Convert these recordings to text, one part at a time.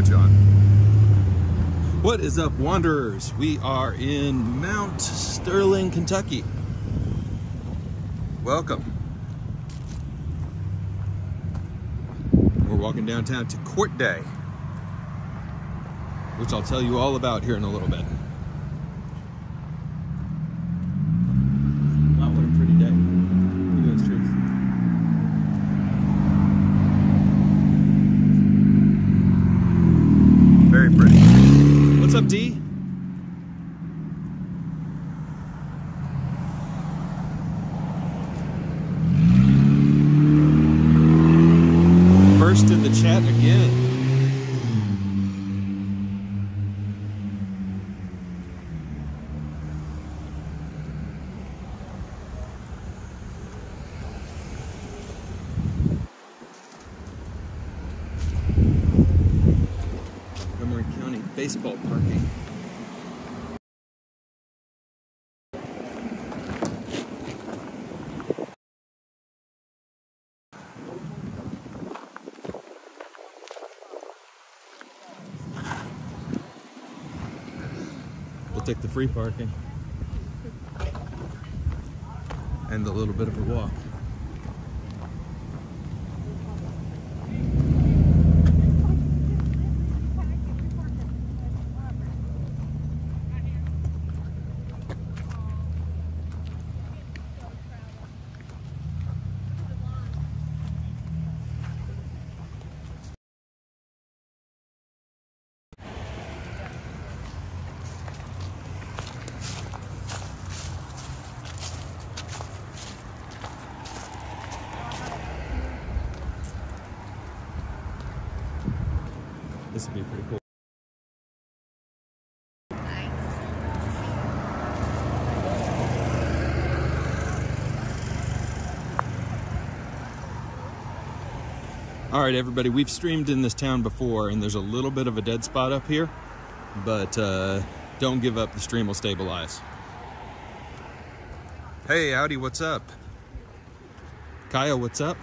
John. What is up, wanderers? We are in Mount Sterling, Kentucky. Welcome. We're walking downtown to Court Day, which I'll tell you all about here in a little bit. Wow, what a pretty day. Look at those trees. Very pretty. What's up, D? First in the chat again. Montgomery County baseball parking. We'll take the free parking and a little bit of a walk. This would be pretty cool. All right, everybody, we've streamed in this town before, and there's a little bit of a dead spot up here, but don't give up, the stream will stabilize. Hey, Audi, what's up? Kyle, what's up?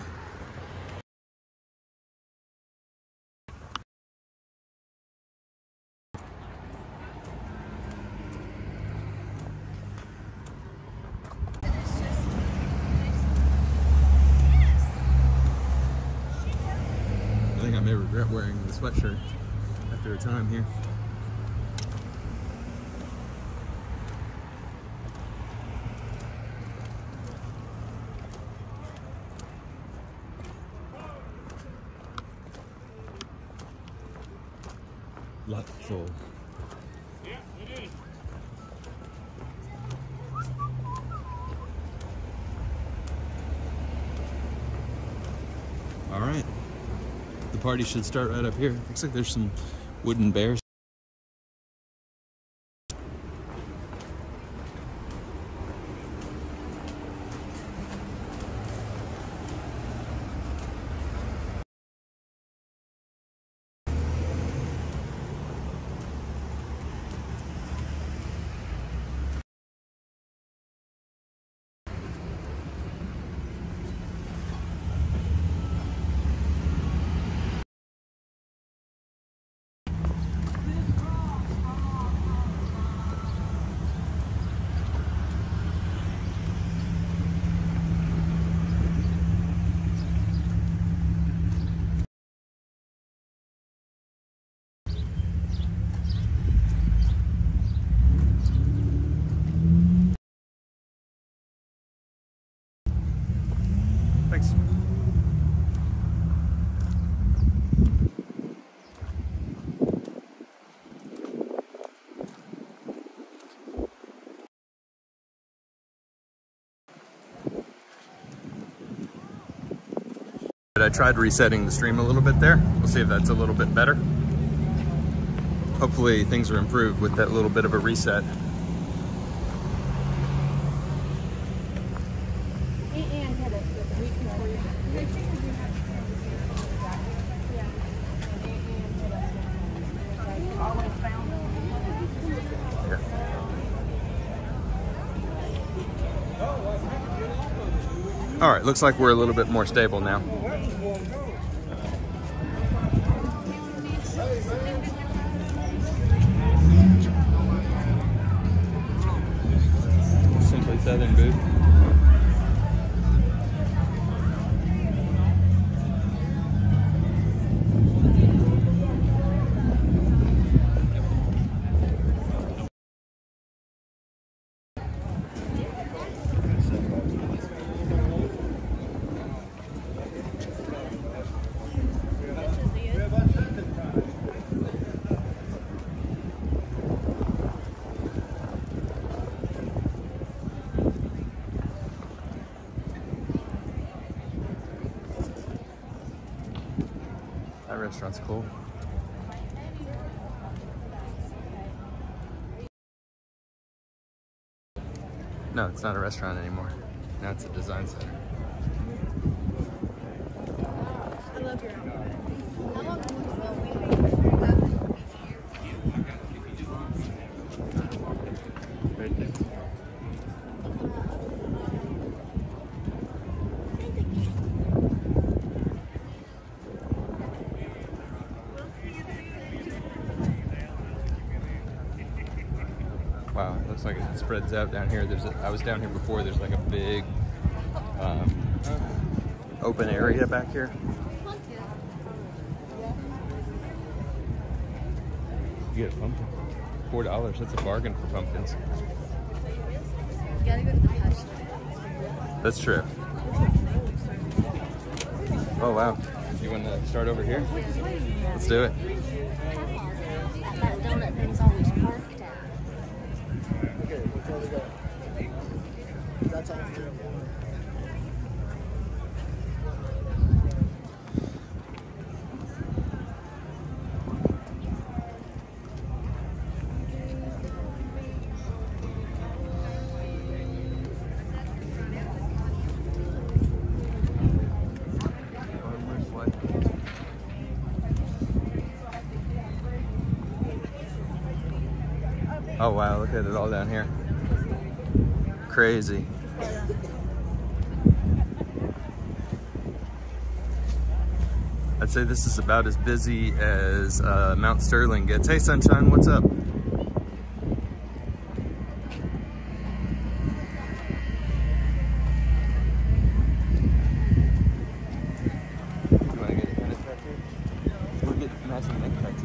I may regret wearing the sweatshirt after a time here. Lot full. Yeah, it is. All right. The party should start right up here. Looks like there's some wooden bears. Thanks. I tried resetting the stream a little bit there. We'll see if that's a little bit better. Hopefully things are improved with that little bit of a reset. All right, looks like we're a little bit more stable now. restaurant's cool. No, it's not a restaurant anymore. Now it's a design center. I love your Right there. Wow, it looks like it spreads out down here. I was down here before. There's like a big open area back here. You get a pumpkin. $4. That's a bargain for pumpkins. You gotta go to the hush. That's true. Oh wow. You want to start over here? Let's do it. That donut thing's always parked at. Okay, which one we got? That's all three. Oh wow, look at it all down here. Crazy. I'd say this is about as busy as Mount Sterling gets. Hey Sunshine, what's up? You want to get a neck tattoo? We'll get matching neck tattoos.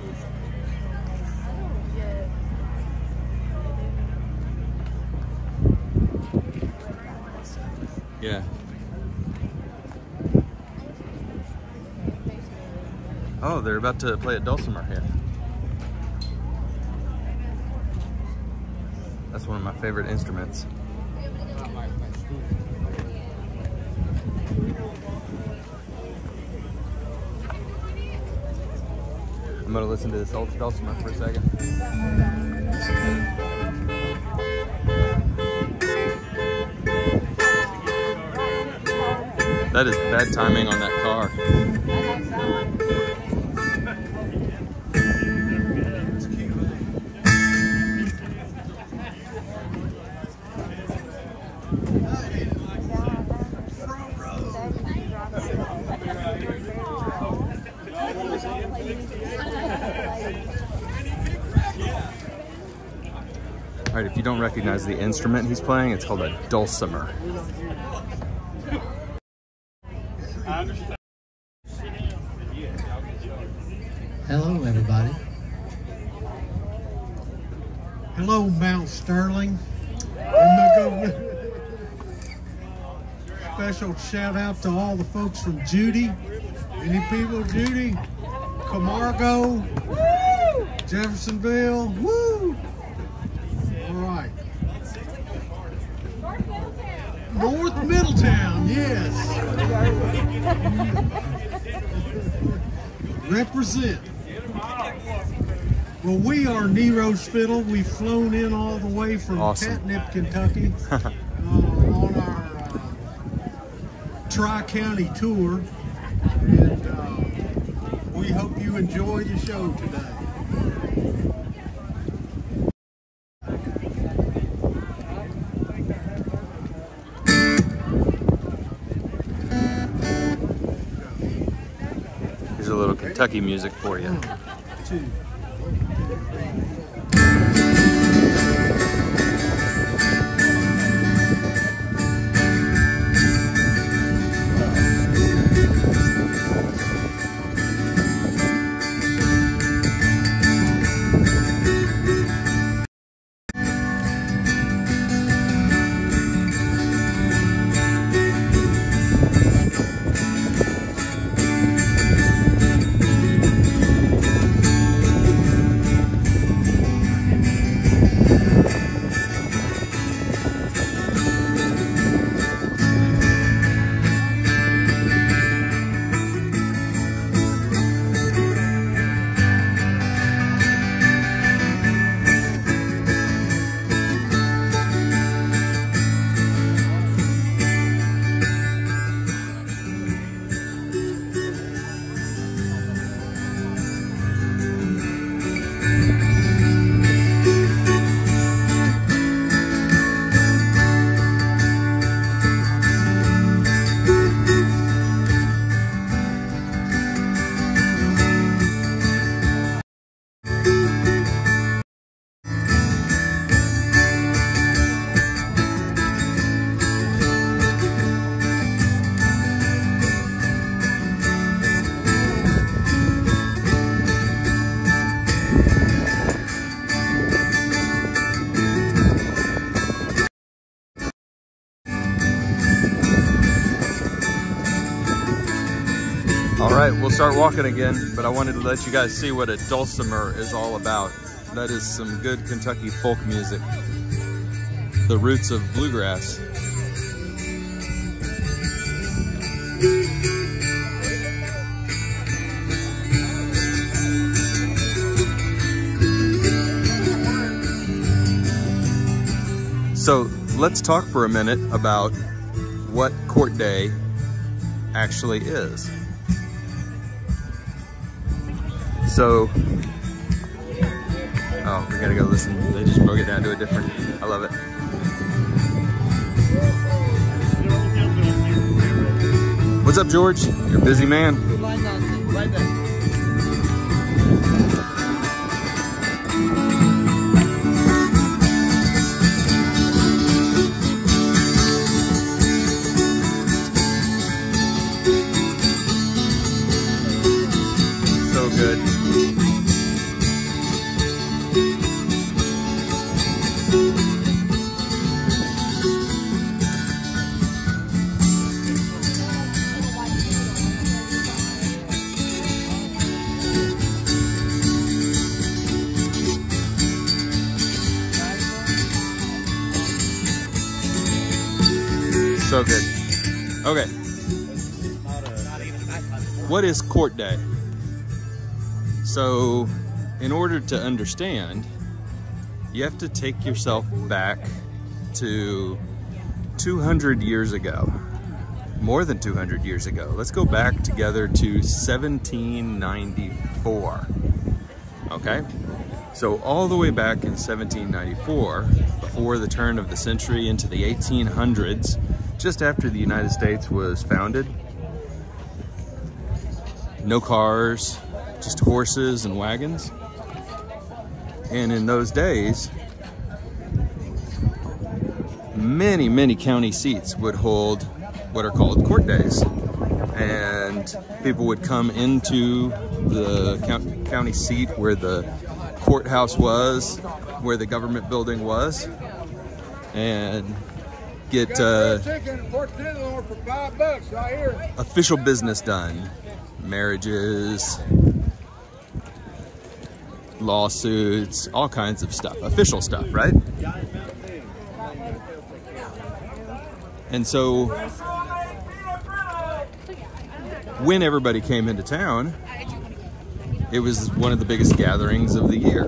Yeah. Oh, they're about to play a dulcimer here. That's one of my favorite instruments. I'm gonna listen to this old dulcimer for a second. That is bad timing on that car. All right, if you don't recognize the instrument he's playing, it's called a dulcimer. Hello, everybody. Hello, Mount Sterling. Special shout out to all the folks from Judy. Any people, Judy? Camargo, Jeffersonville. Woo! All right. North Middletown, yes. Represent. Well, we are Nero Spittle. We've flown in all the way from Catnip, Kentucky on our Tri-County tour. And we hope you enjoy the show today. Here's a little Kentucky music for you. 1, 2. start walking again, but I wanted to let you guys see what a dulcimer is all about. That is some good Kentucky folk music. The roots of bluegrass. So let's talk for a minute about what court day actually is. So, oh, we gotta go listen. They just broke it down to a different, I love it. What's up, George? You're a busy man. Right there. Good. So good. Okay. What is court day? So, in order to understand, you have to take yourself back to 200 years ago. More than 200 years ago. Let's go back together to 1794. Okay? So, all the way back in 1794, before the turn of the century into the 1800s, just after the United States was founded, no cars, just horses and wagons. And in those days, many county seats would hold what are called court days. And people would come into the county seat where the courthouse was, where the government building was, and get official business done. Marriages, lawsuits, all kinds of stuff, official stuff, right? And so when everybody came into town, it was one of the biggest gatherings of the year.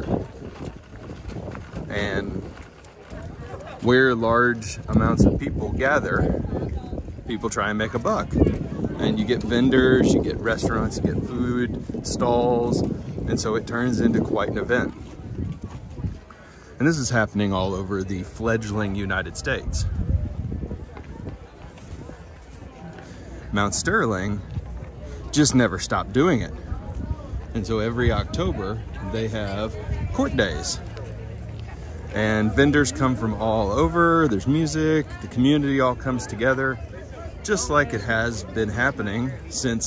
And where large amounts of people gather, people try and make a buck. And you get vendors, you get restaurants, you get food, stalls, and so it turns into quite an event. And this is happening all over the fledgling United States. Mount Sterling just never stopped doing it. And so every October, they have court days. And vendors come from all over, there's music, the community all comes together, just like it has been happening since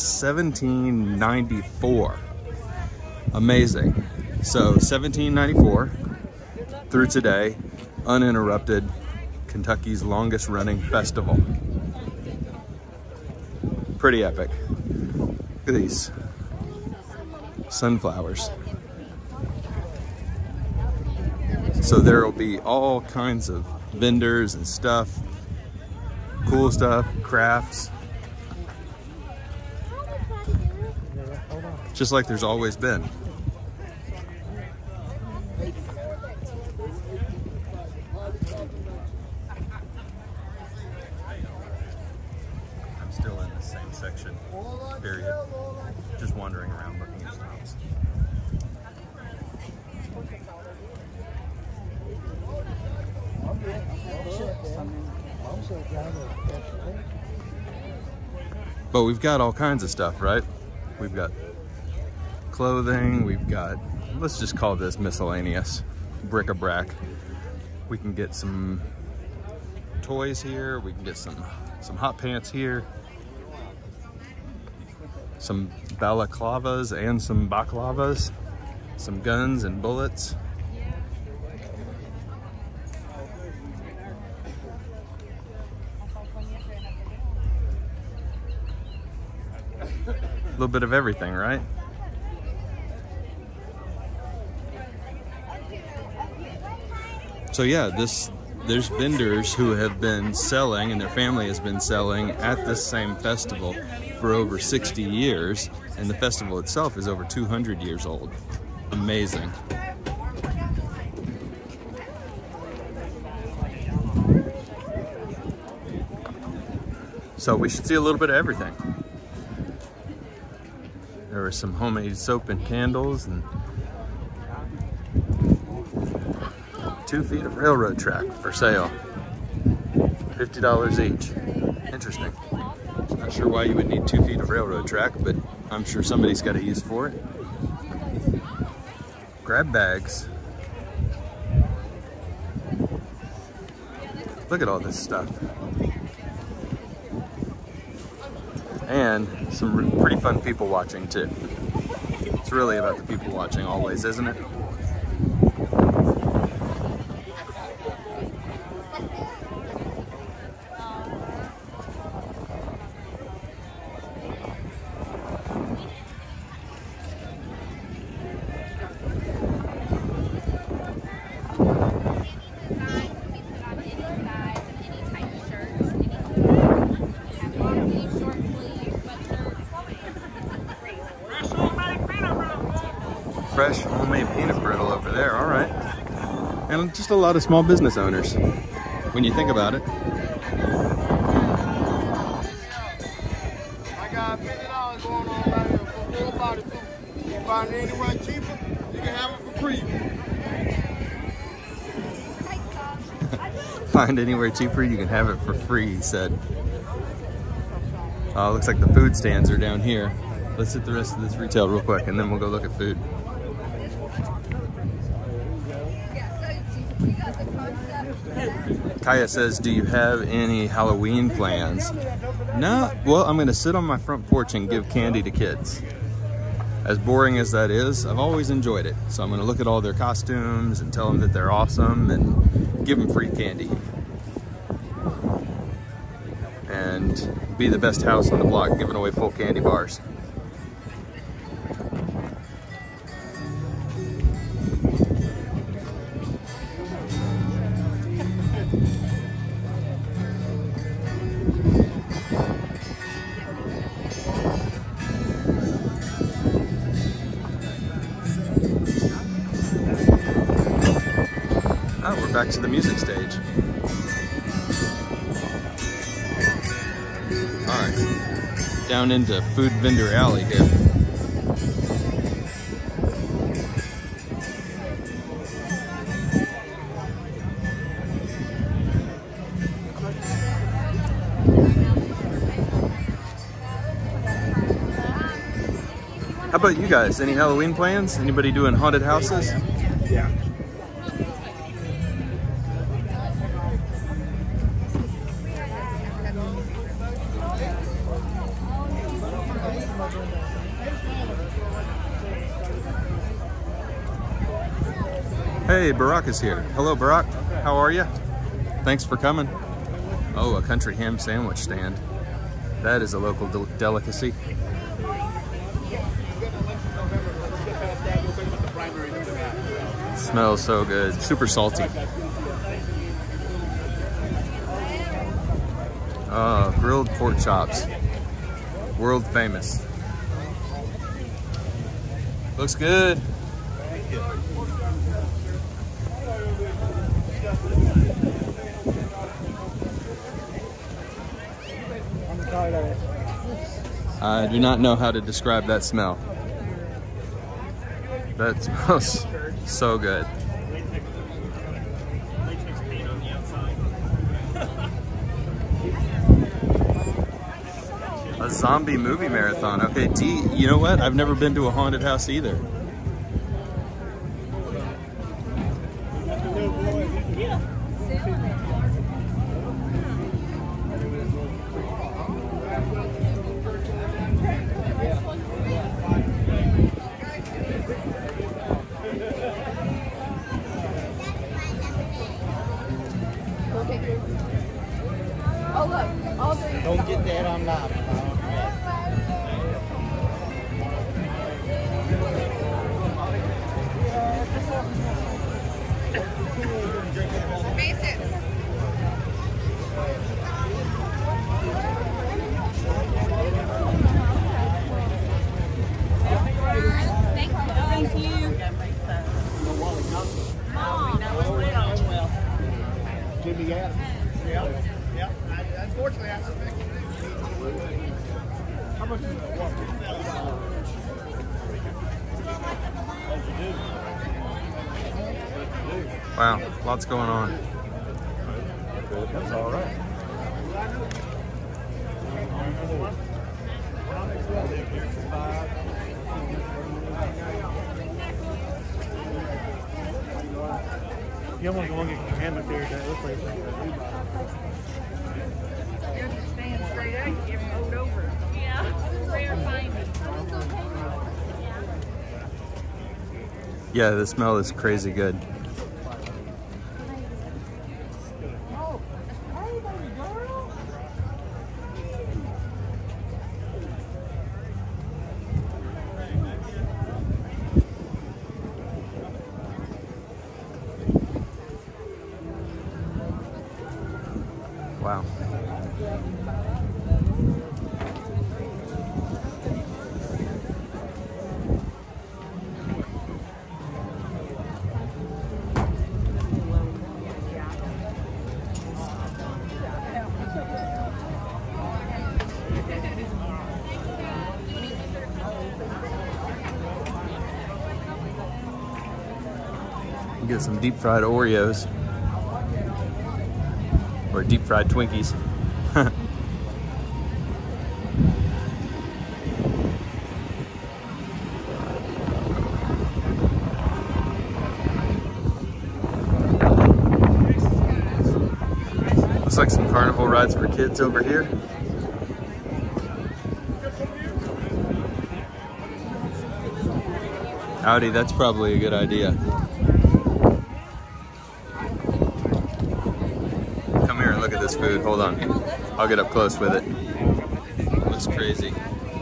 1794. Amazing. So 1794 through today, uninterrupted, Kentucky's longest running festival. Pretty epic. Look at these sunflowers. So there will be all kinds of vendors and stuff, cool stuff, crafts, just like there's always been. I'm still in the same section, period. Just wandering around looking at stops. But we've got all kinds of stuff, right? We've got clothing, we've got, let's just call this miscellaneous, bric-a-brac. We can get some toys here, we can get some hot pants here, some balaclavas and some baklavas, some guns and bullets. little bit of everything, right? So yeah, there's vendors who have been selling, and their family has been selling at this same festival for over 60 years, and the festival itself is over 200 years old. Amazing. So we should see a little bit of everything. There were some homemade soap and candles, and 2 feet of railroad track for sale. $50 each. Interesting. Not sure why you would need 2 feet of railroad track, but I'm sure somebody's got a use for it. Grab bags. Look at all this stuff. And some pretty fun people watching too. It's really about the people watching always, isn't it? Fresh homemade peanut brittle over there, all right. And just a lot of small business owners, when you think about it. I got $50 going on right here for full body food. You can find it anywhere cheaper, you can have it for free. Find anywhere cheaper, you can have it for free, he said. Looks like the food stands are down here. Let's hit the rest of this retail real quick, and then we'll go look at food. Kaya says, do you have any Halloween plans? No, well, I'm gonna sit on my front porch and give candy to kids. As boring as that is, I've always enjoyed it. So I'm gonna look at all their costumes and tell them that they're awesome and give them free candy. And be the best house on the block, giving away full candy bars. Oh, we're back to the music stage. All right, down into Food Vendor Alley here. How about you guys? Any Halloween plans? Anybody doing haunted houses? Yeah. Hey, Barack is here. Hello, Barack. How are you? Thanks for coming. Oh, a country ham sandwich stand. That is a local delicacy. Smells so good. Super salty. Oh, grilled pork chops. World famous. Looks good. I do not know how to describe that smell. That smells so good. A zombie movie marathon. Okay, D, you know what? I've never been to a haunted house either. Don't get that on live. be at. Yeah. Yeah. Unfortunately, I suspect you do. How much is that water? Wow, lots going on. That's all right. You want to go and get your hammock there. That looks like You're just staying straight out, you get rolled over. Yeah, it's rare finding. Yeah, the smell is crazy good. Wow. Get some deep fried Oreos or deep fried Twinkies. Looks like some carnival rides for kids over here. Howdy, that's probably a good idea. Look at this food. Hold on. I'll get up close with it. Looks crazy.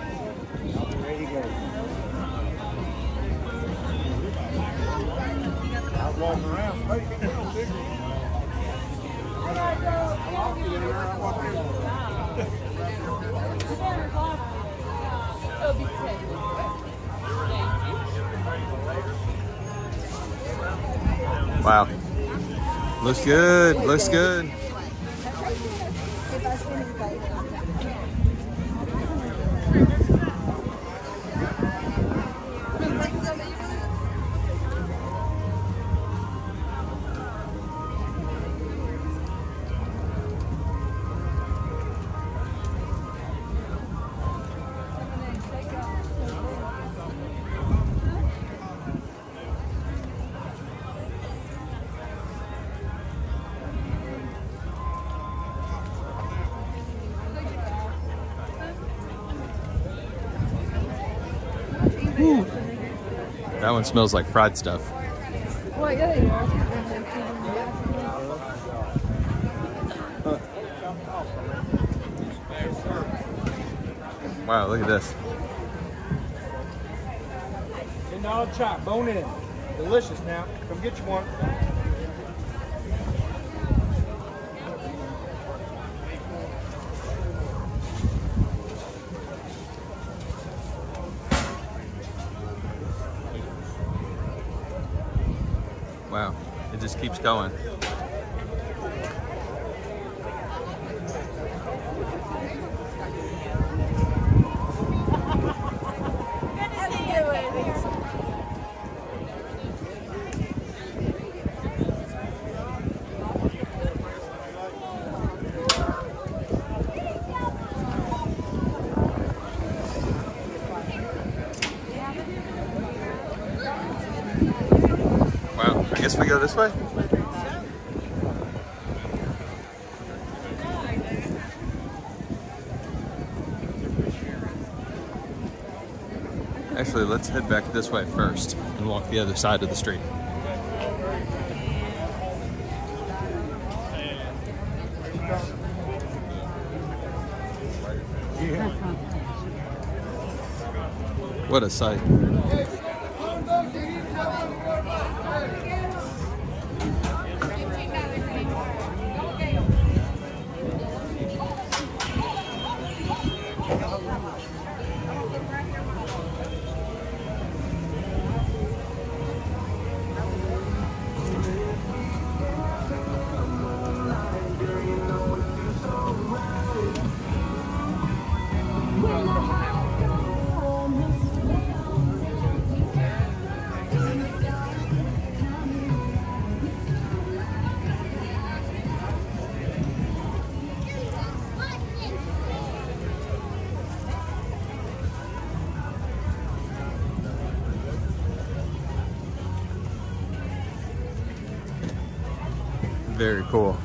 Wow. Looks good. Looks good. Ooh. That one smells like fried stuff. Wow, look at this. $10 chop, bone in. Delicious now. Come get you one. Wow, it just keeps going. I guess we go this way? Actually, let's head back this way first and walk the other side of the street. What a sight. Very cool.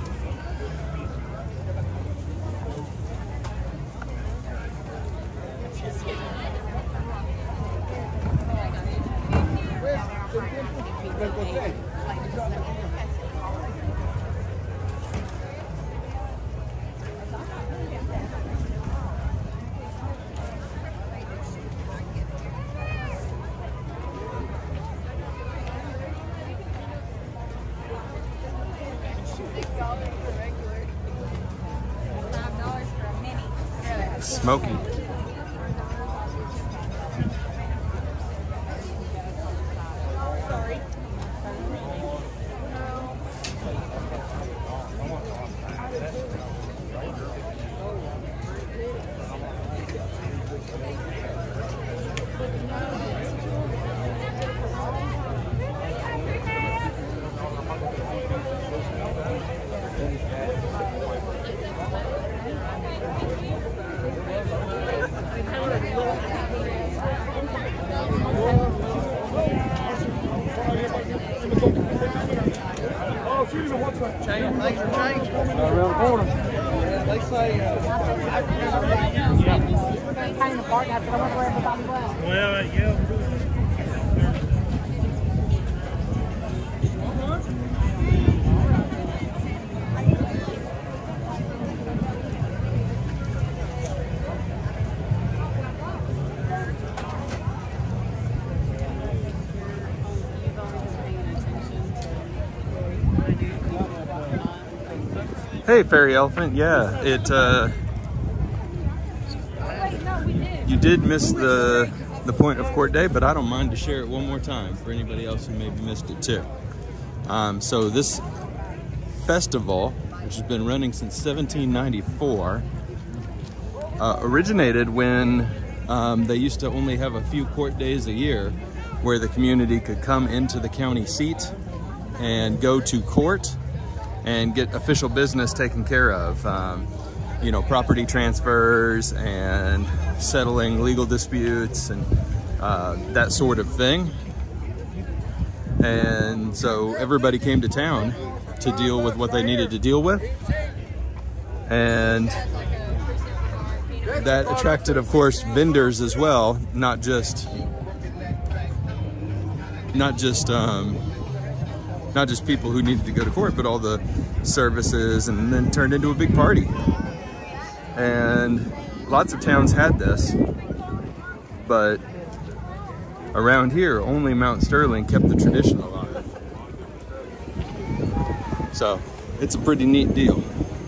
Smoky. Hey, Fairy Elephant. Yeah, you did miss the point of Court Day, but I don't mind to share it one more time for anybody else who maybe missed it too. So this festival, which has been running since 1794, originated when they used to only have a few court days a year where the community could come into the county seat and go to court and get official business taken care of. You know, property transfers and settling legal disputes and that sort of thing. And so everybody came to town to deal with what they needed to deal with. And that attracted, of course, vendors as well, not just people who needed to go to court, but all the services, and then turned into a big party. And lots of towns had this, but around here, only Mount Sterling kept the tradition alive. So it's a pretty neat deal.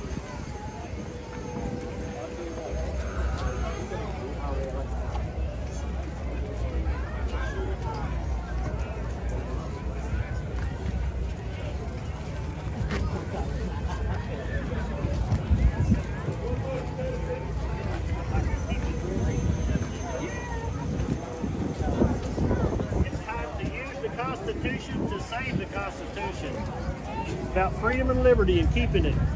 To save the Constitution. It's about freedom and liberty and keeping it.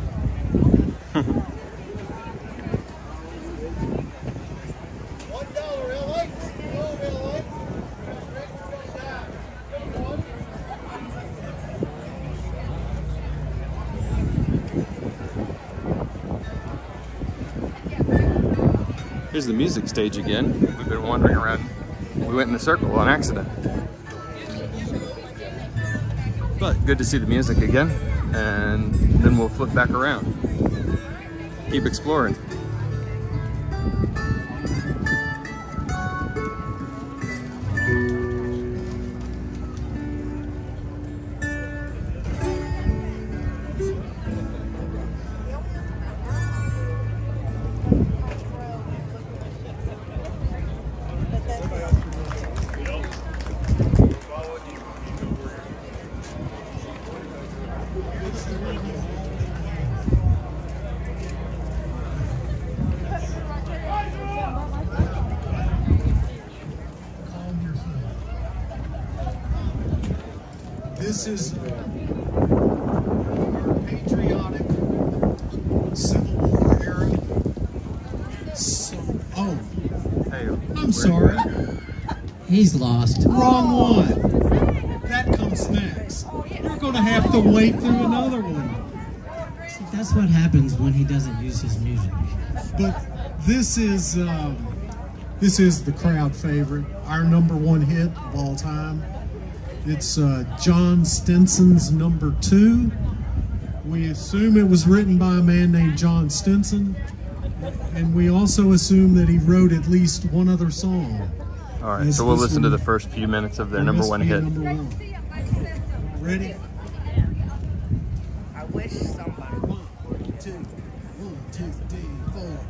Here's the music stage again. We've been wandering around. We went in a circle on accident. But good to see the music again, and then we'll flip back around. Keep exploring. This is our patriotic Civil War era. I'm sorry. He's lost. Wrong one. That comes next. You're going to have to wait through another one. That's what happens when he doesn't use his music. But this is the crowd favorite, our #1 hit of all time. It's John Stinson's number 2. We assume it was written by a man named John Stinson, and we also assume that he wrote at least one other song. All right, so we'll listen to the first few minutes of their #1 hit. Ready? I wish somebody. 1, 2, 3, 4.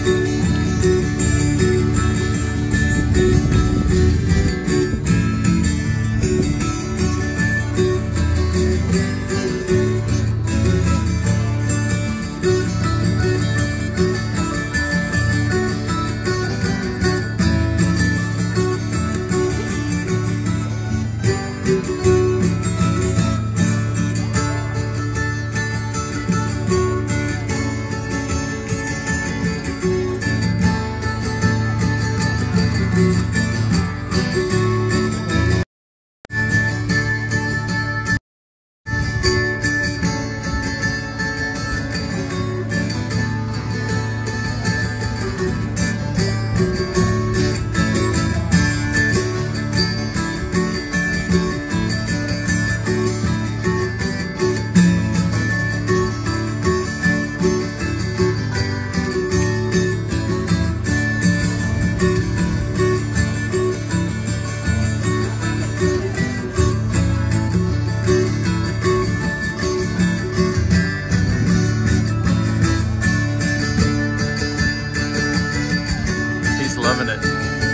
Loving it.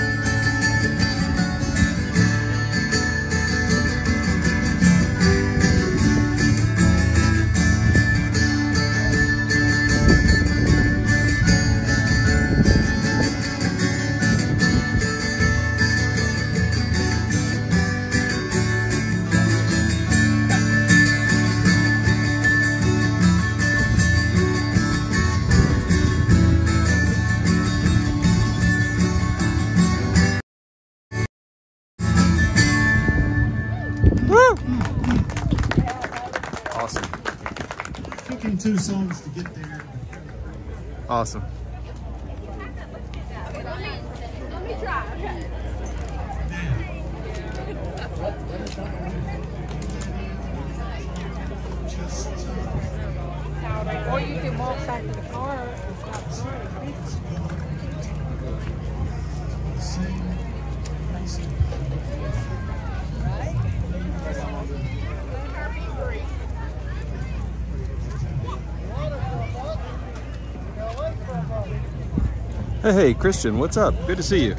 Awesome. Took him 2 songs to get there. Awesome. Let me try. Okay. Or you can walk back to the car. Hey, Christian, what's up? Good to see you.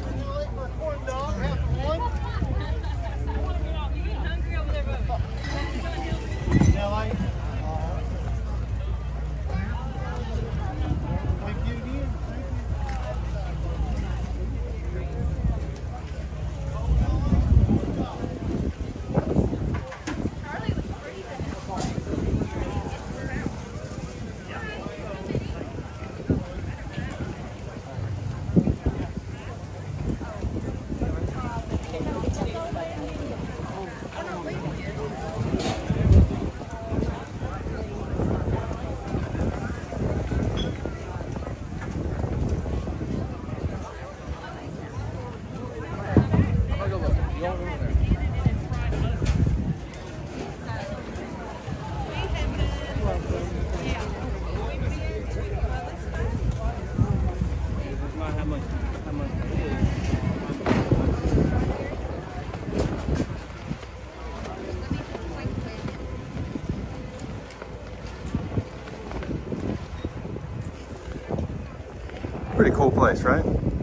Pretty cool place, right?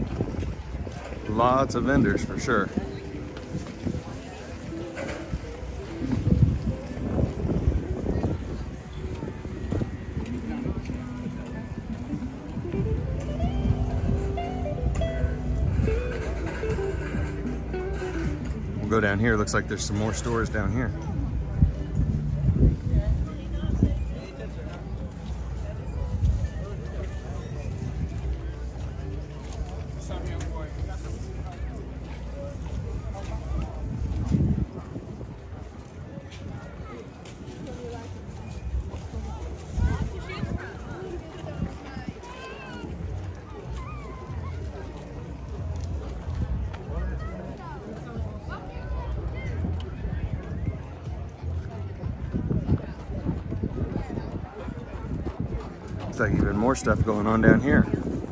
Lots of vendors for sure. We'll go down here. Looks like there's some more stores down here. like even more stuff going on down here.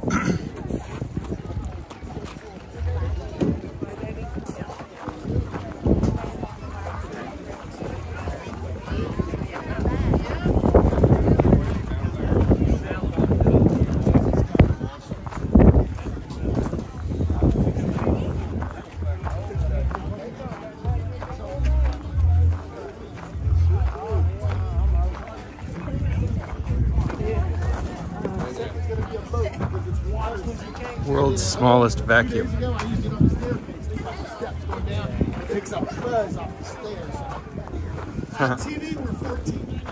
World's smallest vacuum. Picks up fuzz off the stairs. On TV, we're 14.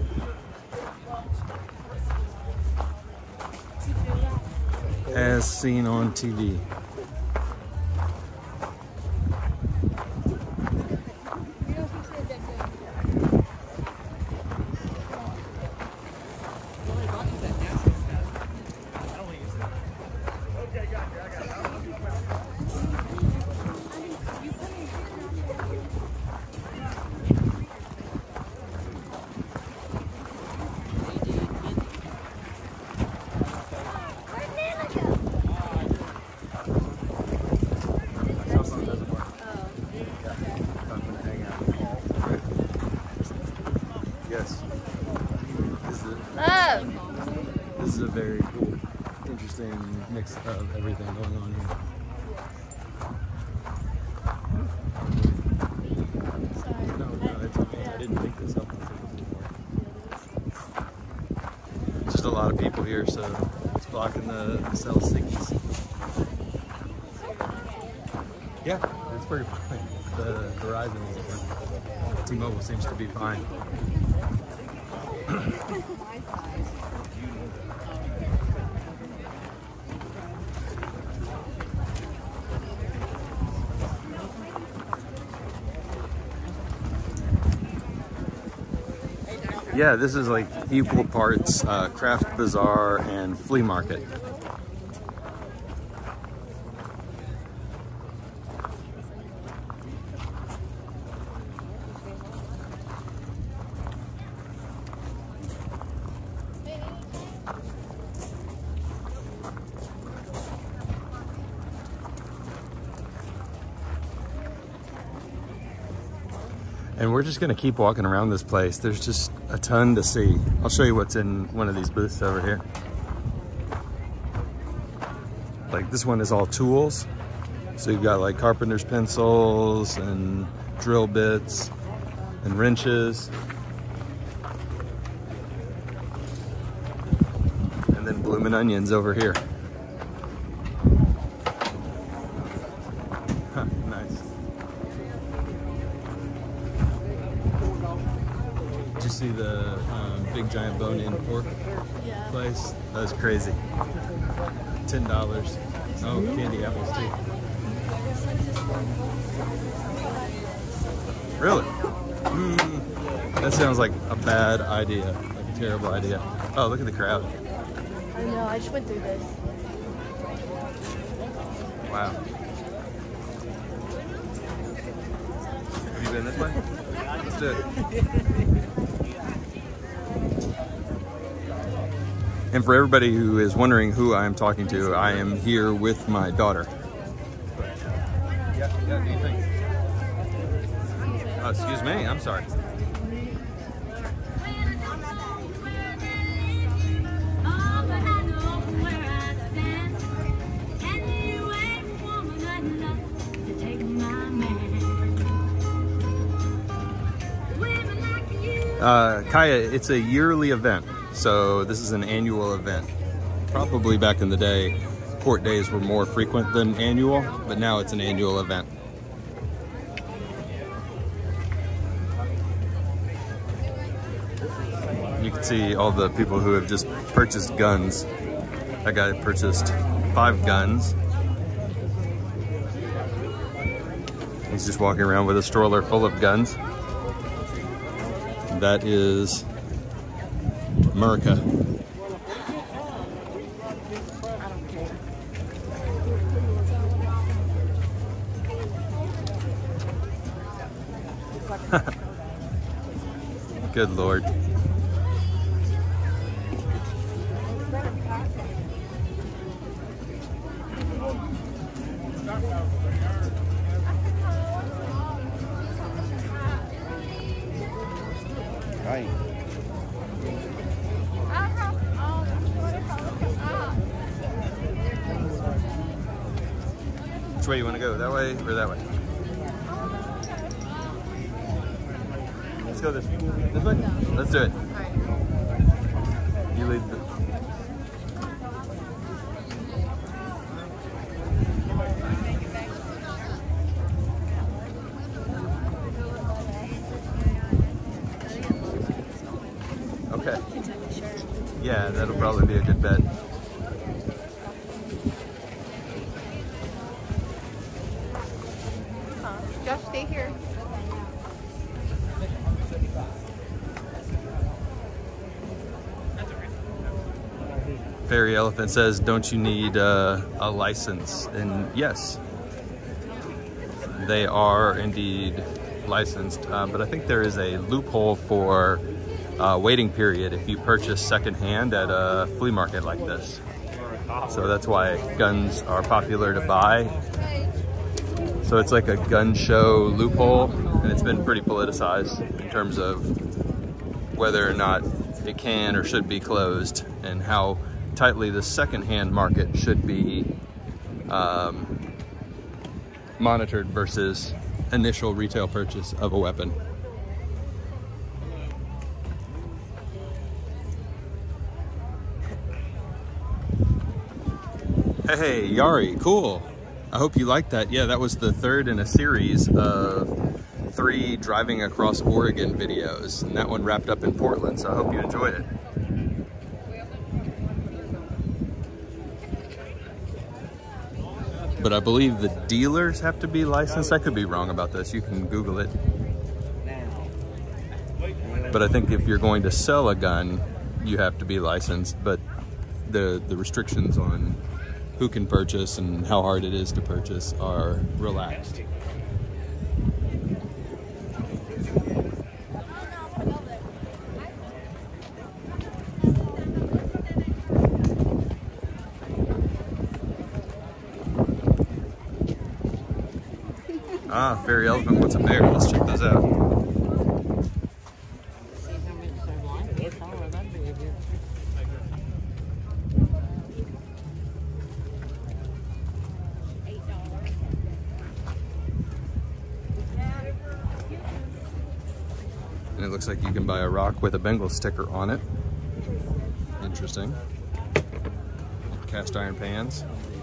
As seen on TV. Yes. This is a very cool, interesting mix of everything going on here. No, it's okay. I didn't pick this up before. Just a lot of people here, so it's blocking the cell signals. Yeah, it's pretty fine. The Verizon isn't working. T-Mobile seems to be fine. Yeah, this is like equal parts craft bazaar and flea market. And we're just gonna keep walking around this place. There's just a ton to see. I'll show you what's in one of these booths over here. Like this one is all tools. So you've got like carpenter's pencils and drill bits and wrenches. And then bloomin' onions over here. Nice. Did you see the big giant bone-in pork place? That was crazy. $10. Oh, candy apples too. Really? That sounds like a bad idea, like a terrible idea. Oh, look at the crowd. I know, I just went through this. Wow. Have you been this way? Let's do it. And for everybody who is wondering who I am talking to, I am here with my daughter. Yeah, do you think? Oh, excuse me, I'm sorry. Kaya, it's a yearly event, so this is an annual event. Probably back in the day, court days were more frequent than annual, but now it's an annual event. You can see all the people who have just purchased guns. That guy purchased 5 guns. He's just walking around with a stroller full of guns. That is America. Good Lord. Right. Which way you want to go? That way or that way? Let's go this way. Let's do it. You lead the... Okay. Yeah, that'll probably be a good bet. Just stay here. Fairy Elephant says, don't you need a license? And yes, they are indeed licensed, but I think there is a loophole for waiting period if you purchase secondhand at a flea market like this. So that's why guns are popular to buy. So it's like a gun show loophole, and it's been pretty politicized in terms of whether or not it can or should be closed, and how tightly the secondhand market should be monitored versus initial retail purchase of a weapon. Hey, Yari, cool. I hope you liked that. Yeah, that was the third in a series of 3 driving across Oregon videos, and that one wrapped up in Portland, so I hope you enjoyed it. But I believe the dealers have to be licensed. I could be wrong about this. You can Google it. But I think if you're going to sell a gun, you have to be licensed. But the restrictions on who can purchase and how hard it is to purchase are relaxed. Ah, Fairy Elephant wants a bear. Let's check those out. And it looks like you can buy a rock with a Bengal sticker on it. Interesting. Cast iron pans.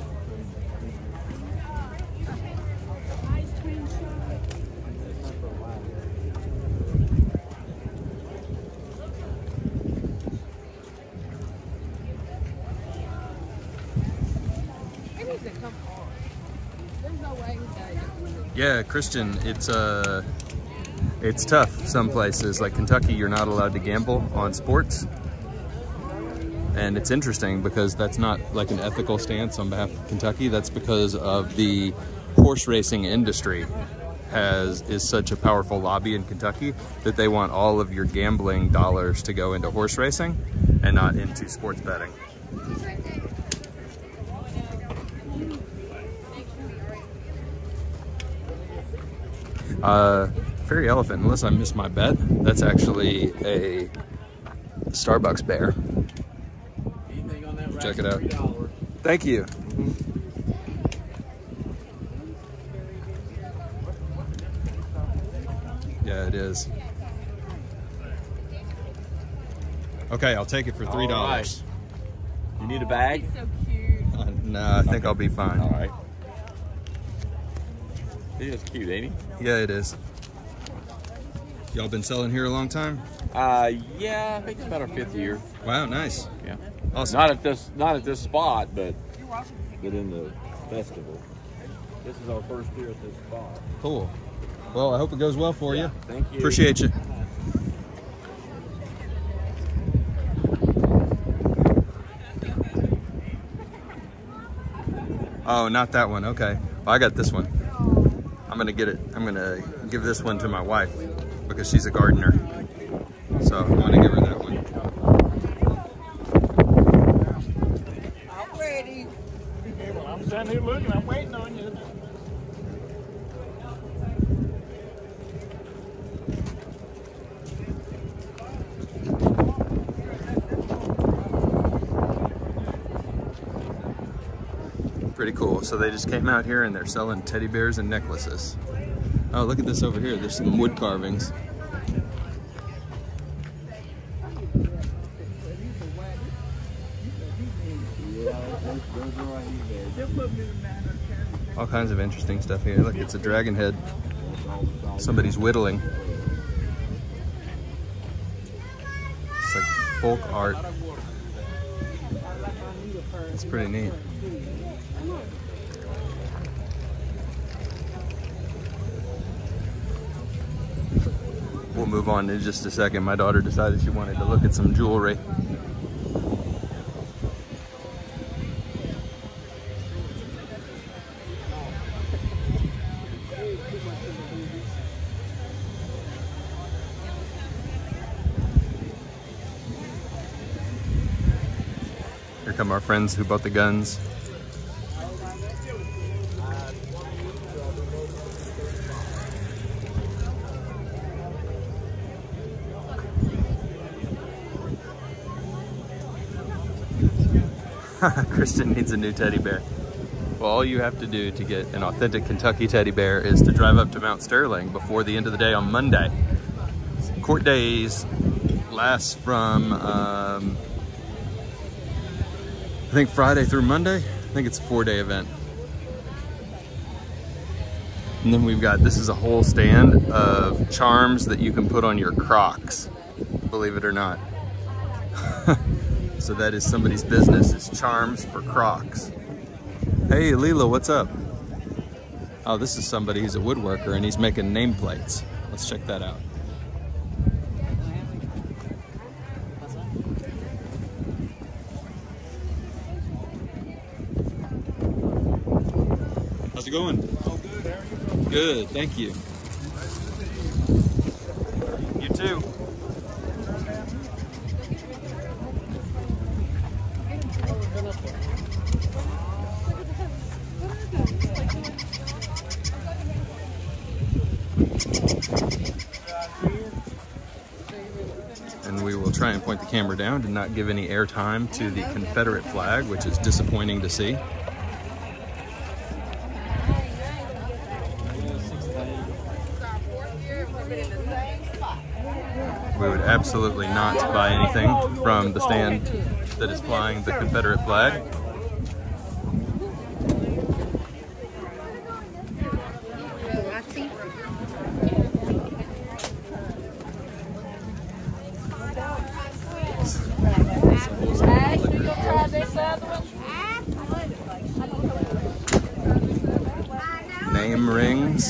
Yeah, Christian, it's tough some places. Like Kentucky, you're not allowed to gamble on sports. And it's interesting because that's not like an ethical stance on behalf of Kentucky. That's because of the horse racing industry is such a powerful lobby in Kentucky that they want all of your gambling dollars to go into horse racing and not into sports betting. Fairy Elephant, unless I missed my bet, that's actually a Starbucks bear. Check it out. Thank you. Yeah, it is. Okay, I'll take it for $3. Right. You need a bag? He's so cute. Nah, I think I'll be fine. All right. He is cute, ain't he? Yeah, it is. Y'all been selling here a long time? Yeah, I think it's about our 5th year. Wow, nice. Yeah. Awesome. Not at this spot, but in the festival. This is our first year at this spot. Cool. Well, I hope it goes well for you. Thank you. Appreciate you. Oh, not that one. Okay. Well, I got this one. I'm gonna get it. I'm gonna give this one to my wife because she's a gardener. So I'm gonna give her that one. I'm ready. I'm standing here looking. I'm waiting on you. pretty cool. So they just came out here and they're selling teddy bears and necklaces. Oh, look at this over here. There's some wood carvings. All kinds of interesting stuff here. Look, it's a dragon head. Somebody's whittling. It's like folk art. It's pretty neat. We'll move on in just a second. My daughter decided she wanted to look at some jewelry. Here come our friends who bought the guns. Kristen needs a new teddy bear. Well, all you have to do to get an authentic Kentucky teddy bear is to drive up to Mount Sterling before the end of the day on Monday. Court days last from, I think Friday through Monday. I think it's a 4-day event. And then we've got, this is a whole stand of charms that you can put on your Crocs, believe it or not. So that is somebody's business, is charms for Crocs. Hey, Leela, what's up? Oh, this is somebody who's a woodworker and he's making nameplates. Let's check that out. How's it going? Oh, good. How are you? Good, thank you. You too. And we will try and point the camera down to not give any airtime to the Confederate flag, which is disappointing to see. We would absolutely not buy anything from the stand that is flying the Confederate flag. Name rings.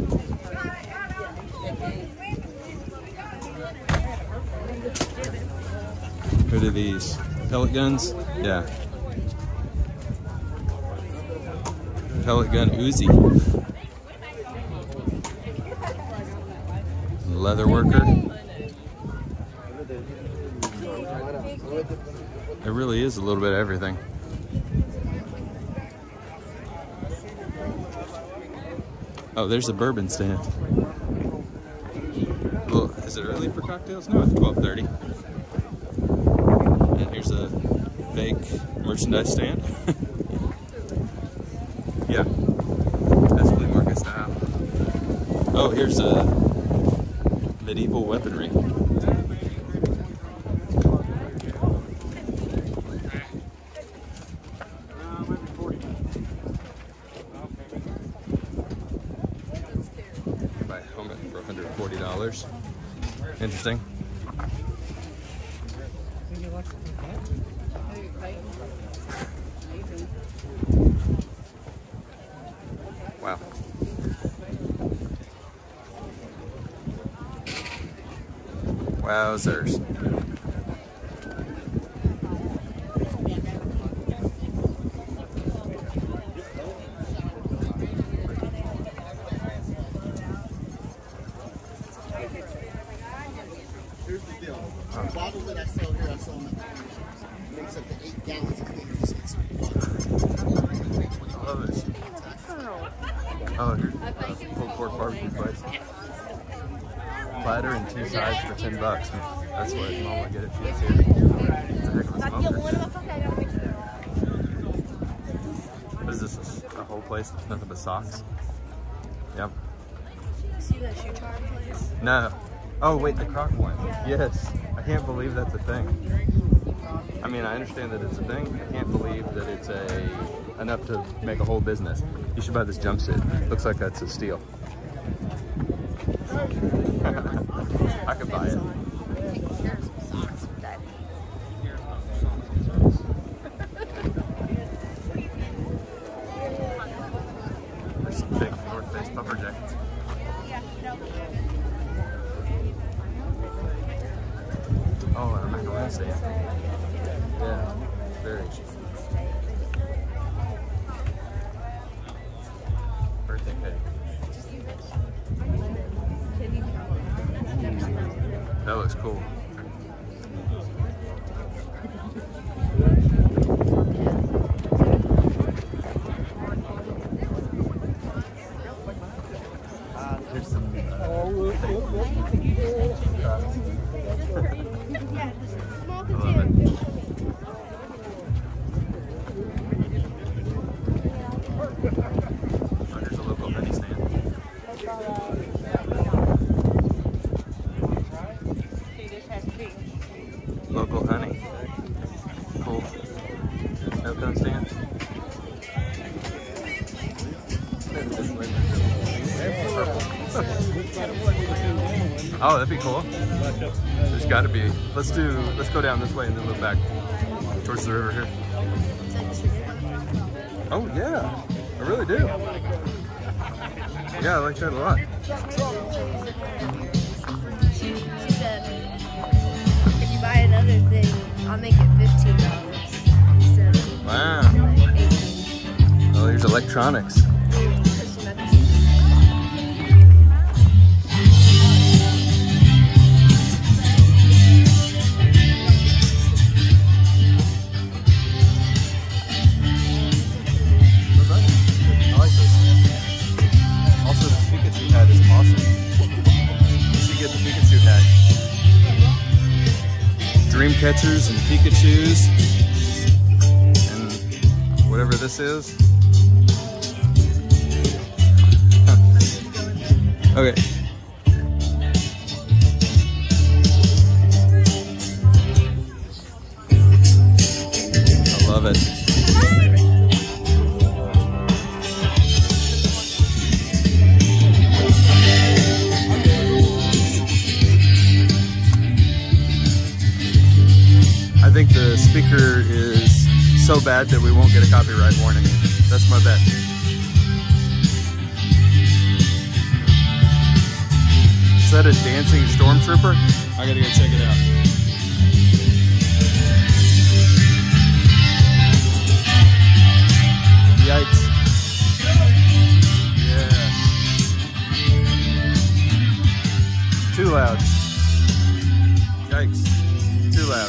What are these? Pellet guns? Yeah. Pellet gun Uzi. Leather worker. It really is a little bit of everything. Oh, there's a bourbon stand. Well, is it early for cocktails? No, it's 12:30. And here's a fake merchandise stand. Yeah, that's flea market style. Oh, here's a medieval weaponry. Buy a helmet for $140. Interesting. Wow. Wowzers. Here's the deal. The bottle that I sell here, I sell them at the it makes up to 8 gallons of clean receipts. I love it. Oh, here's a pulled pork barbecue place. Platter and 2 sides for $10. That's what Mom would get if she was here. It's a heck of a smoker. What is this? A whole place with nothing but socks? Yep. See the shoe charm place? No. Oh wait, the croc one. Yeah. Yes. I can't believe that's a thing. I mean, I understand that it's a thing. I can't believe that it's enough to make a whole business. You should buy this jumpsuit. Looks like that's a steal. I could buy it. There's some big North Face puffer jackets. Oh, and a macaroon stand. Yeah, very. Birthday cake. That looks cool. There's some there's a local honey stand. Local honey. Cool. No cone stand. Oh, that'd be cool. There's got to be. Let's go down this way and then look back towards the river here. Oh yeah, I really do. Yeah, I like that a lot. She said, if you buy another thing, I'll make it $15 instead of Wow. like $18. Oh, there's electronics. I like this. Also, this Pikachu hat is awesome. You should get the Pikachu hat. Dream catchers and Pikachus and whatever this is. Okay. I love it. I think the speaker is so bad that we won't get a copyright warning. That's my bet. Is that a dancing stormtrooper? I gotta go check it out. Yikes. Yeah. Too loud. Yikes. Too loud.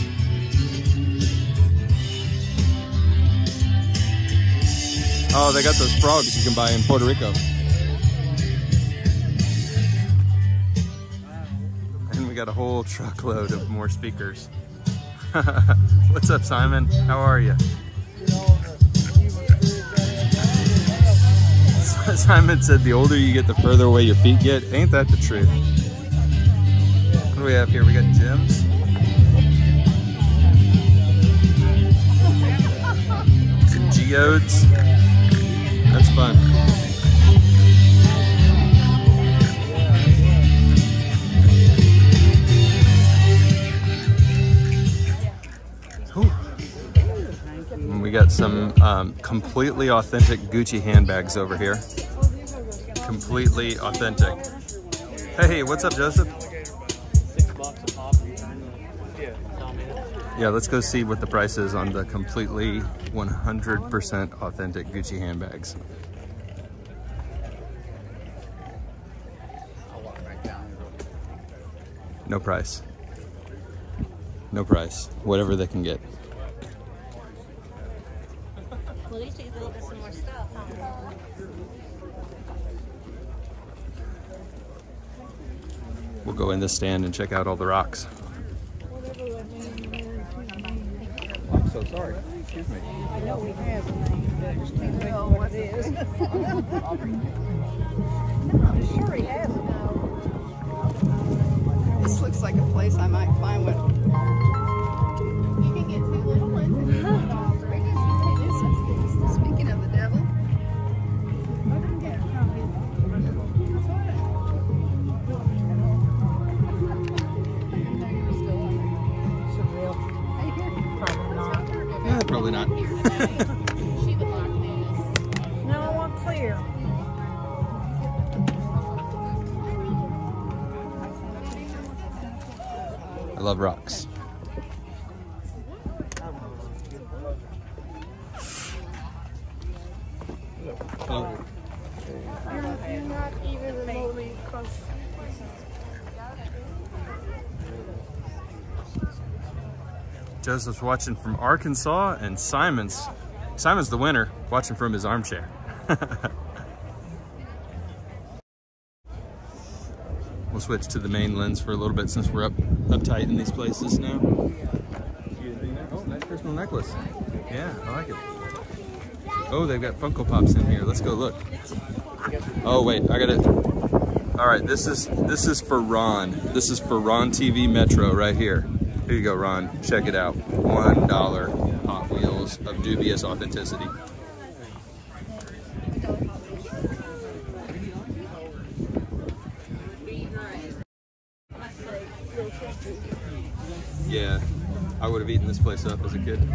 Oh, they got those frogs you can buy in Puerto Rico. And we got a whole truckload of more speakers. What's up, Simon? How are you? Simon said the older you get, the further away your feet get. Ain't that the truth? What do we have here? We got gyms. Geodes. That's fun. Ooh. And we got some completely authentic Gucci handbags over here. Completely authentic. Hey, what's up, Joseph? $6 a pop. Yeah, let's go see what the price is on the completely 100% authentic Gucci handbags. No price. No price. Whatever they can get. Well, at least you can look at some more stuff, huh? We'll go in this stand and check out all the rocks. so sorry. Excuse me. I know we have a name, but I just can't remember what it is. I'm sure he has a name. This looks like a place I might find one. You can get 2 little ones. Speaking of the devil. Yeah, probably not. No, I want clear. I love rocks. Oh. You're not even remotely close. Joseph's watching from Arkansas, and Simon's the winner, watching from his armchair. We'll switch to the main lens for a little bit since we're uptight in these places now. Oh, nice crystal necklace. Yeah, I like it. Oh, they've got Funko Pops in here. Let's go look. Oh wait, I got it. All right, this is for Ron. This is for Ron TV Metro right here. Here you go, Ron. Check it out. $1 Hot Wheels of dubious authenticity. Yeah, I would have eaten this place up as a kid.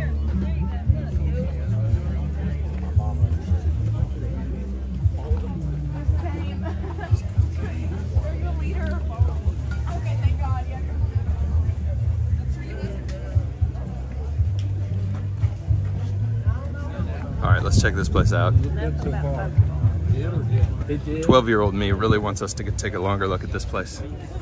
All right, let's check this place out. 12-year-old me really wants us to take a longer look at this place.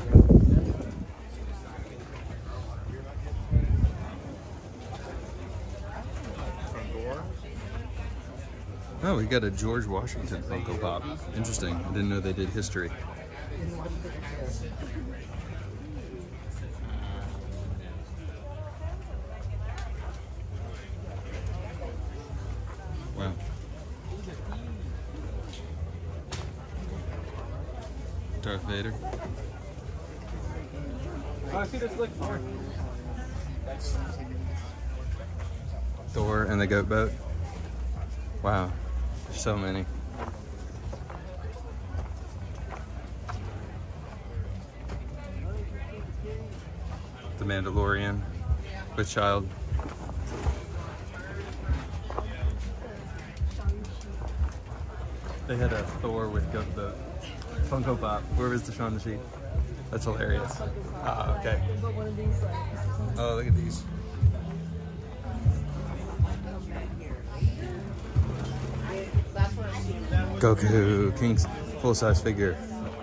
Oh, we got a George Washington Funko Pop. Interesting. I didn't know they did history. Wow. Darth Vader. Oh, I see this looks Thor. Thor and the goat boat. Wow. So many. The Mandalorian with child. They had a Thor with goat boat. Funko Pop. Where was the Shaun the Sheep? That's hilarious. Ah, okay. Oh, look at these. Goku, King's full-size figure.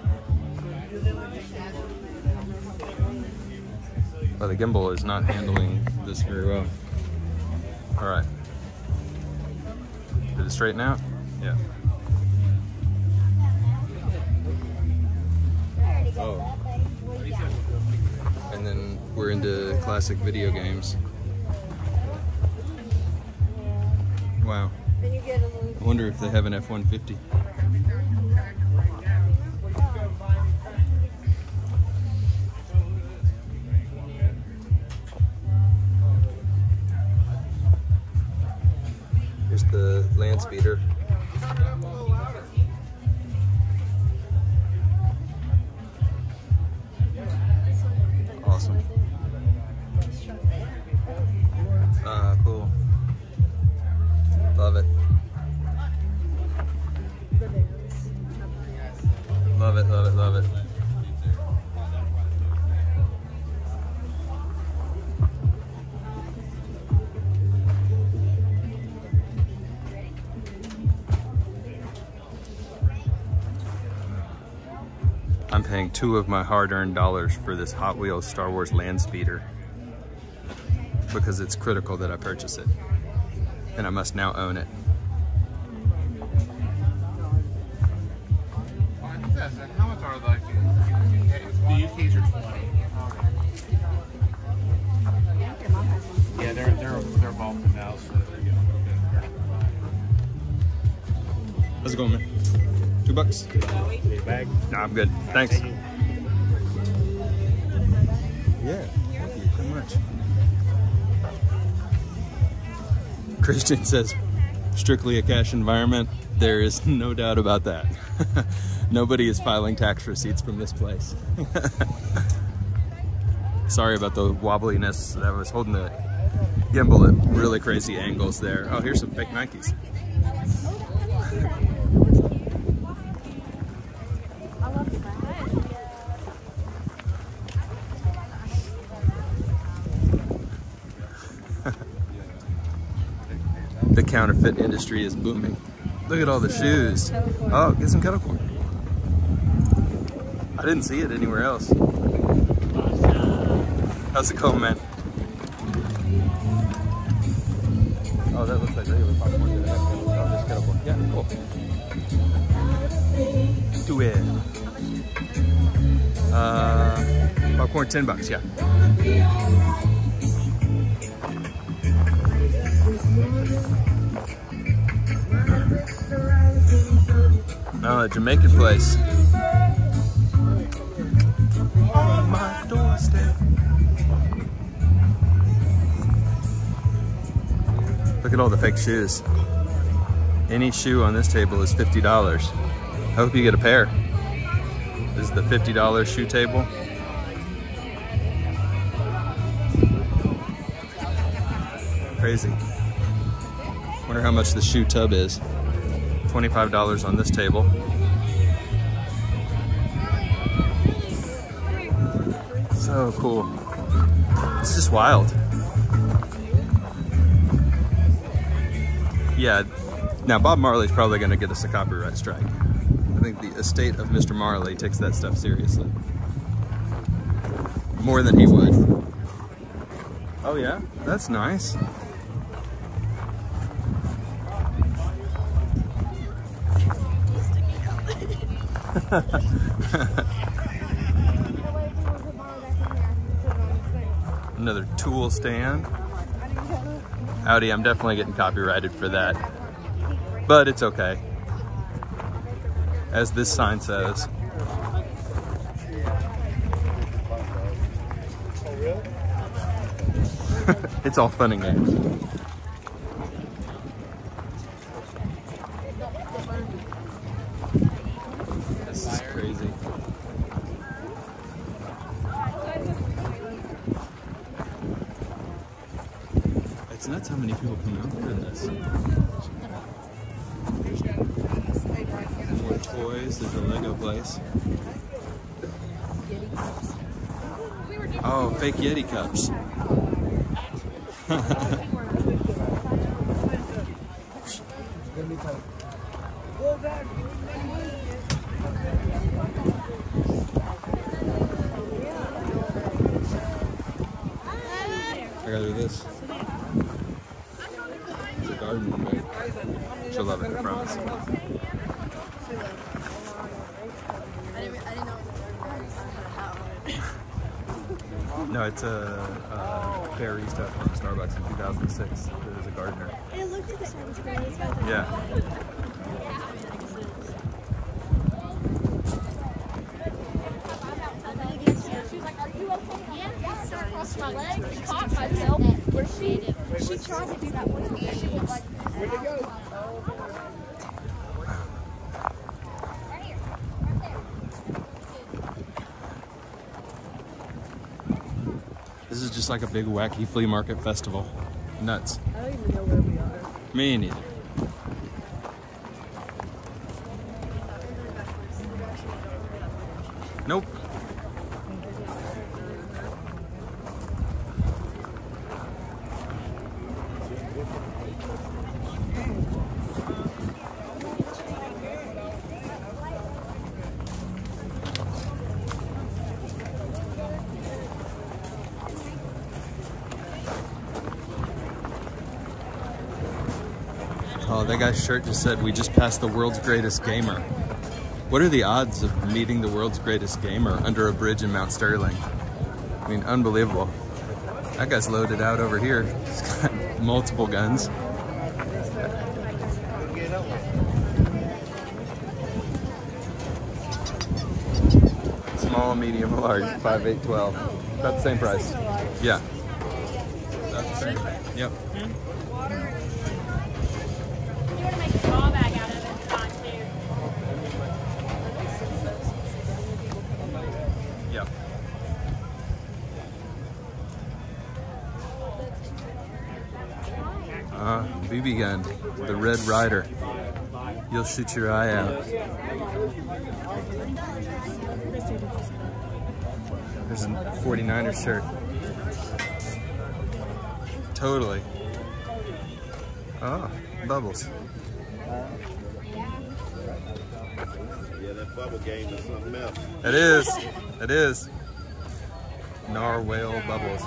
Well, the gimbal is not handling this very well. All right. Did it straighten out? Yeah. Oh. And then we're into classic video games. Wow. I wonder if they have an F-150. Here's the land speeder. Awesome. Cool. Love it. Love it, love it, love it. I'm paying 2 of my hard-earned dollars for this Hot Wheels Star Wars land speeder because it's critical that I purchase it, and I must now own it. How much are they? The UKs are 20. Yeah, they're involved in that. going, man? $2? Need a bag? Nah, I'm good. Thanks. Yeah, thank you so much. Christian says, strictly a cash environment. There is no doubt about that. Nobody is filing tax receipts from this place. Sorry about the wobbliness. I was holding the gimbal at really crazy angles there. Oh, here's some fake Nikes. The counterfeit industry is booming. Look at all the shoes. Oh, get some kettle corn. I didn't see it anywhere else. How's it going, man? Oh, that looks like regular popcorn. Oh, there's kettle corn. Yeah, cool. Do it. Popcorn, $10, yeah. Oh, a Jamaican place. On my doorstep. Look at all the fake shoes. Any shoe on this table is $50. I hope you get a pair. This is the $50 shoe table. Crazy. Wonder how much the shoe tub is. $25 on this table. So cool. It's just wild. Yeah, now Bob Marley's probably gonna get us a copyright strike. I think the estate of Mr. Marley takes that stuff seriously. More than he would. Oh yeah, that's nice. Another tool stand. Howdy, I'm definitely getting copyrighted for that. But it's okay. As this sign says. It's all fun and games. This is crazy. It's nuts how many people come out for this. More toys. There's a Lego place. Oh, fake Yeti cups. I gotta do this. It's a garden bag. She'll love it, I promise. No, it's a fairy stuff from Starbucks in 2006. It was a gardener. It looked like it. Yeah. She's like, are you okay? Yeah, so I crossed my legs and caught myself. Where she tried to do that one time. She was like, where'd it go? Right here. Right there. This is just like a big wacky flea market festival. Nuts. I don't even know where we are. Me neither. Nope. Oh, that guy's shirt just said, "We just passed the world's greatest gamer." What are the odds of meeting the world's greatest gamer under a bridge in Mount Sterling? I mean, unbelievable. That guy's loaded out over here. He's got multiple guns. small, medium, large, 5, 8, 12. About the same price. Yeah. That's the same. Yep. If you want to make a small bag out of it, it's fine too. Yep. BB gun, the Red Ryder. You'll shoot your eye out. There's a 49er shirt. Totally. Oh, bubbles. Yeah, that bubble game is something else. It is. It is. Narwhal bubbles.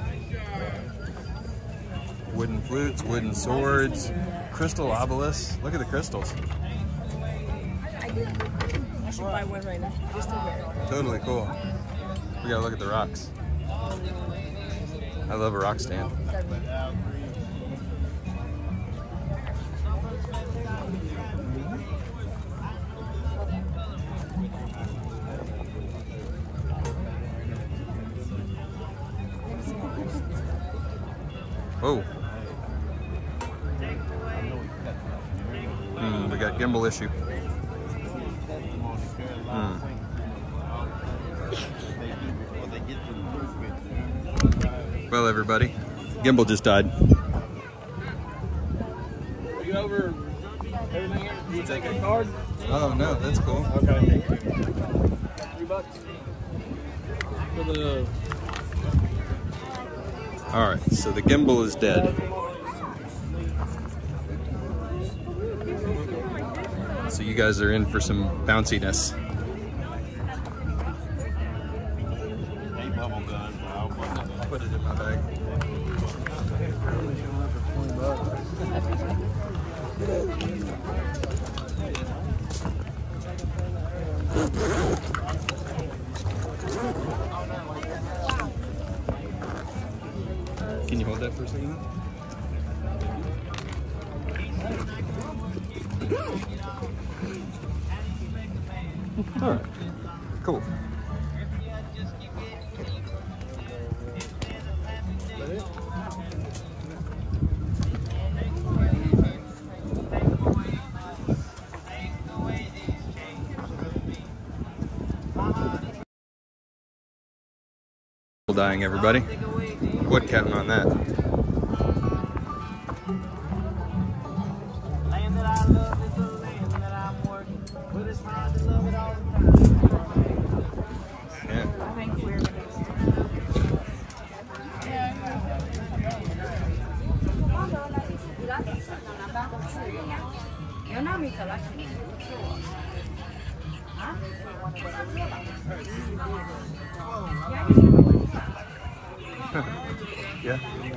Wooden flutes, wooden swords, crystal obelisks. Look at the crystals. I should buy one right now. Just to wear. Totally cool. We gotta look at the rocks. I love a rock stand. Oh. We got gimbal issue. Well, everybody, gimbal just died. Are you over everything here? Do you take a card? Oh no, that's cool. Okay. $3 for the. All right, so the gimbal is dead. So you guys are in for some bounciness. I'll put it in my bag. Can you hold that for a second? All right, cool. Dying, everybody. Quit counting on that. Yeah.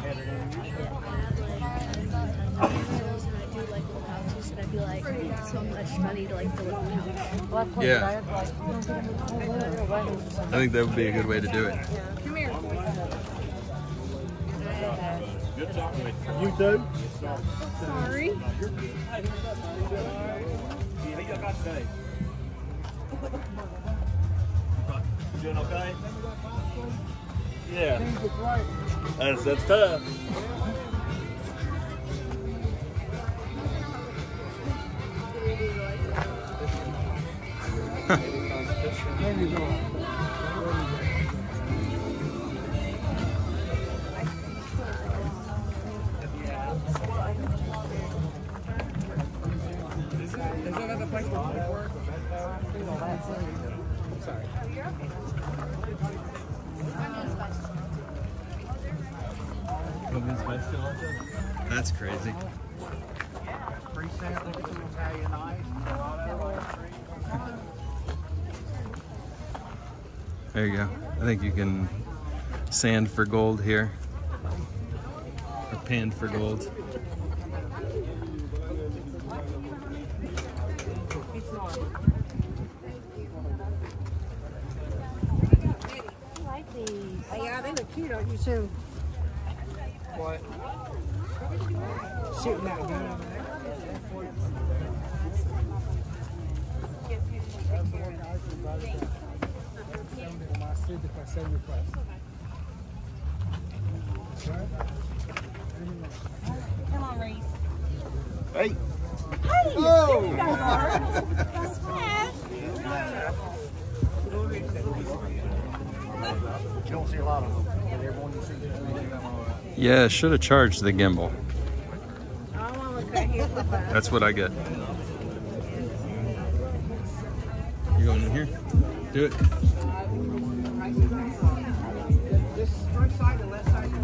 I'd be like, it's so much money to like fill up the house. Yeah. I think that would be a good way to do it. Come here. Good talking with you. You too? Sorry. How you got today? You doing okay? Yeah. That's tough. Is that the place where you work? I'm sorry. That's crazy. There you go. I think you can sand for gold here. Or panned for gold. I like these. Yeah, they look cute on you too. What? Shooting that gun over there. Come on, Reese. Hey. Hey! Oh! You guys are. You don't see a lot of them. Yeah, should have charged the gimbal. I want to look right here. That's what I get. You going in here? Do it. This right side and left side.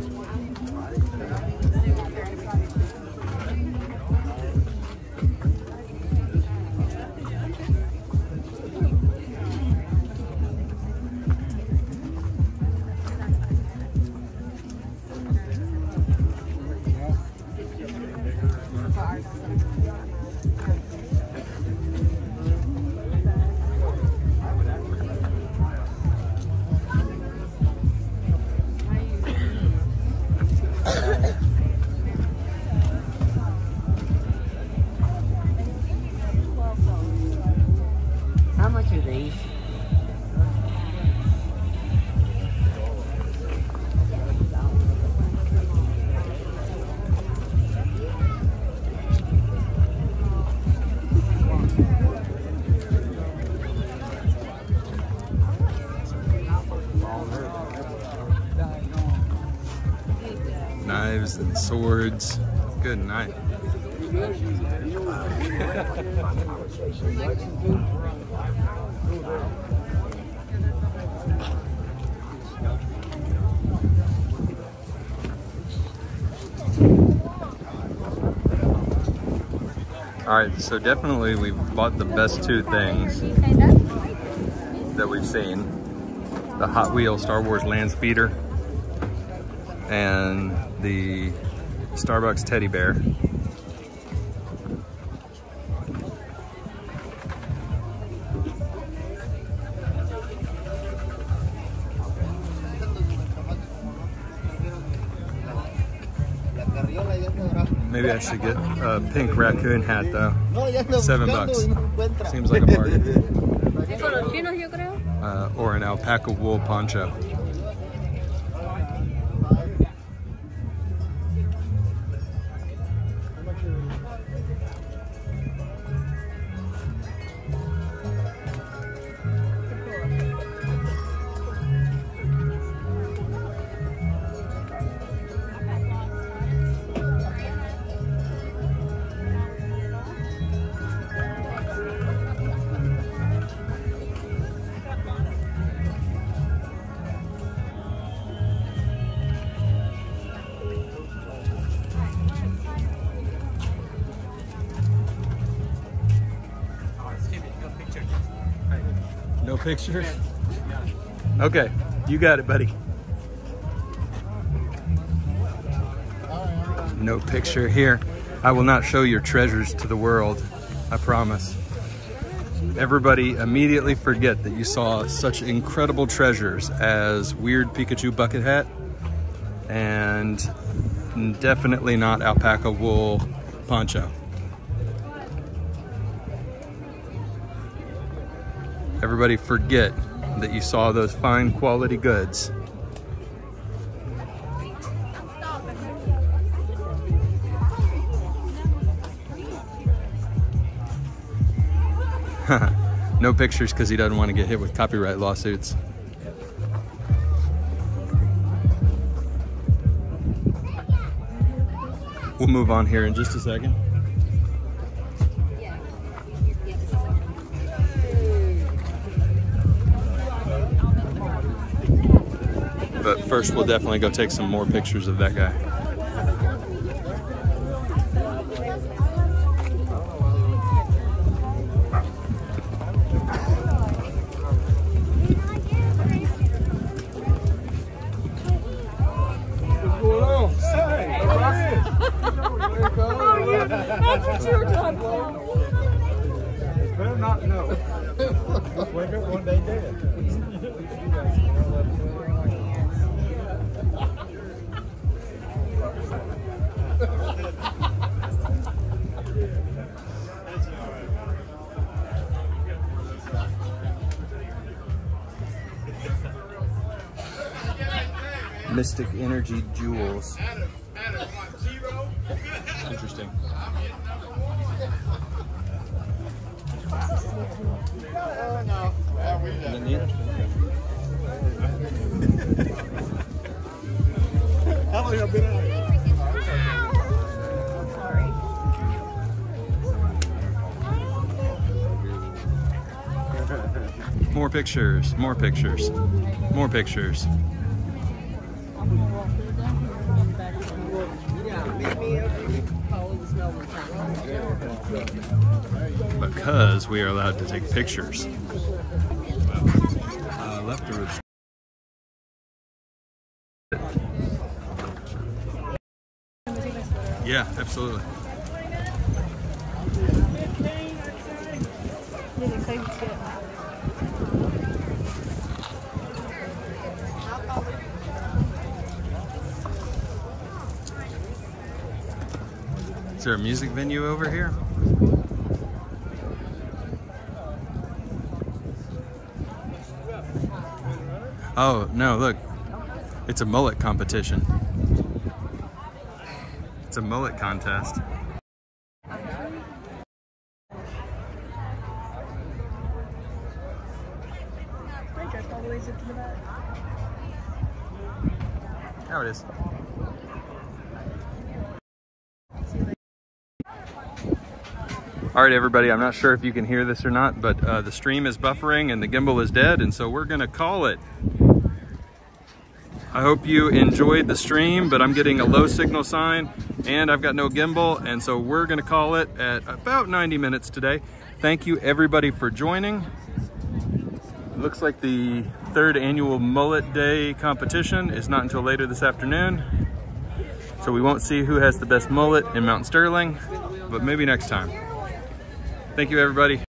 How much are these? Knives and swords. Good night. Alright, so definitely we've bought the best two things that we've seen. The Hot Wheels Star Wars Land Speeder and the Starbucks teddy bear. Maybe I should get a pink raccoon hat though. $7. Seems like a bargain. Or an alpaca wool poncho. No picture? Okay, you got it, buddy. No picture here. I will not show your treasures to the world, I promise. Everybody immediately forget that you saw such incredible treasures as weird Pikachu bucket hat and definitely not alpaca wool poncho. Everybody forget that you saw those fine quality goods. No pictures because he doesn't want to get hit with copyright lawsuits. We'll move on here in just a second. But first, we'll definitely go take some more pictures of that guy. That's what you were talking about. Better not know. Just wake up one day dead. Mystic Energy Jewels. Interesting. And then the interesting. How long have you been out here? More pictures, more pictures, more pictures. Because we are allowed to take pictures. Leftovers. Yeah, absolutely. Is there a music venue over here? Oh, no, look. It's a mullet competition. It's a mullet contest. Oh, it is. All right, everybody, I'm not sure if you can hear this or not, but the stream is buffering and the gimbal is dead, and so we're gonna call it. I hope you enjoyed the stream, but I'm getting a low signal sign and I've got no gimbal, and so we're gonna call it at about 90 minutes today. Thank you everybody for joining. It looks like the 3rd annual Mullet Day competition is not until later this afternoon, so we won't see who has the best mullet in Mount Sterling, but maybe next time. Thank you, everybody.